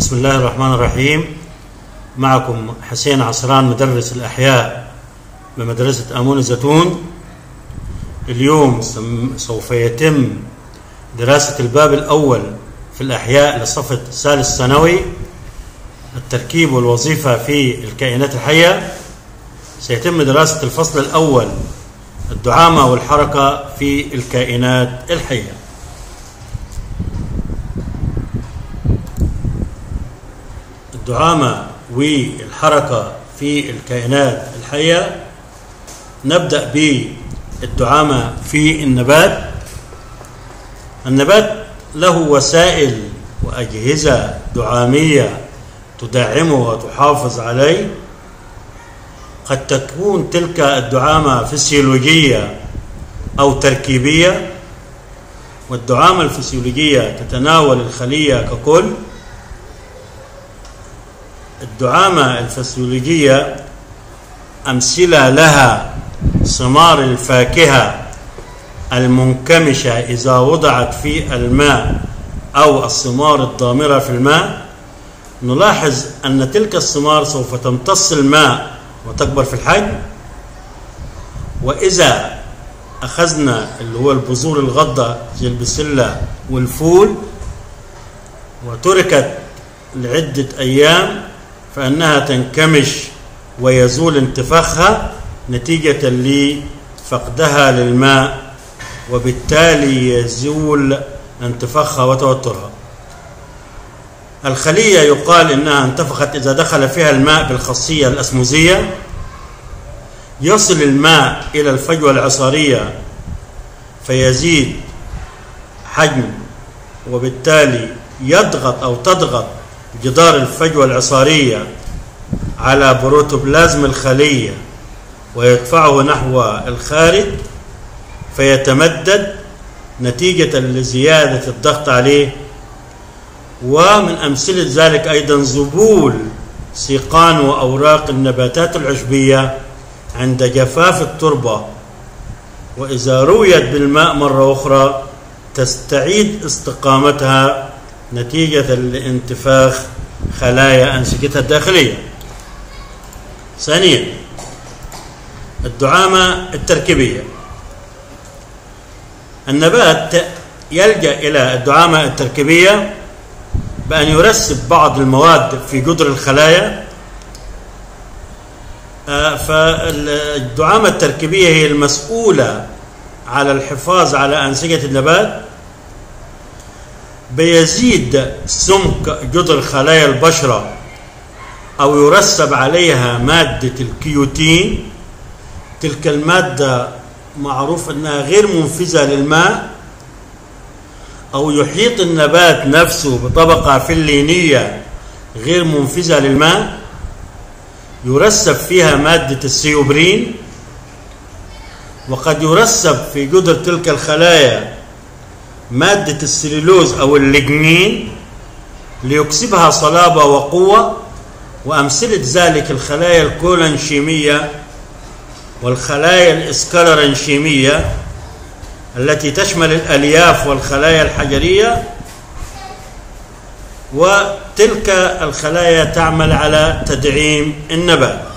بسم الله الرحمن الرحيم. معكم حسين عصران مدرس الأحياء بمدرسة آمون الزيتون. اليوم سوف يتم دراسة الباب الأول في الأحياء للصف الثالث ثانوي، التركيب والوظيفة في الكائنات الحية. سيتم دراسة الفصل الأول الدعامة والحركة في الكائنات الحية. الدعامة والحركة في الكائنات الحية. نبدأ بالدعامة في النبات. النبات له وسائل وأجهزة دعامية تدعمه وتحافظ عليه. قد تكون تلك الدعامة فسيولوجية أو تركيبية، والدعامة الفسيولوجية تتناول الخلية ككل. الدعامة الفسيولوجية أمثلة لها ثمار الفاكهة المنكمشة إذا وضعت في الماء أو الثمار الضامرة في الماء. نلاحظ أن تلك الثمار سوف تمتص الماء وتكبر في الحجم، وإذا أخذنا اللي هو البذور الغضة زي البسلة والفول وتركت لعدة أيام فإنها تنكمش ويزول انتفاخها نتيجة لفقدها للماء، وبالتالي يزول انتفاخها وتوترها. الخلية يقال إنها انتفخت إذا دخل فيها الماء بالخاصية الأسموزية. يصل الماء إلى الفجوة العصارية فيزيد حجم، وبالتالي يضغط أو تضغط جدار الفجوة العصارية على بروتوبلازم الخلية ويدفعه نحو الخارج فيتمدد نتيجة لزيادة الضغط عليه. ومن أمثلة ذلك أيضا ذبول سيقان وأوراق النباتات العشبية عند جفاف التربة، وإذا رويت بالماء مرة أخرى تستعيد استقامتها نتيجة لانتفاخ خلايا أنسجتها الداخلية. ثانيا، الدعامة التركيبية. النبات يلجأ إلى الدعامة التركيبية بأن يرسب بعض المواد في جدر الخلايا. فالدعامة التركيبية هي المسؤولة على الحفاظ على أنسجة النبات. بيزيد سمك جدر خلايا البشرة أو يرسب عليها مادة الكيوتين. تلك المادة معروف أنها غير منفذة للماء، أو يحيط النبات نفسه بطبقة فلينية غير منفذة للماء يرسب فيها مادة السيوبرين. وقد يرسب في جدر تلك الخلايا مادة السليلوز أو الليجنين ليكسبها صلابة وقوة. وأمثلة ذلك الخلايا الكولانشيمية والخلايا الإسكالرانشيمية التي تشمل الألياف والخلايا الحجرية. وتلك الخلايا تعمل على تدعيم النبات.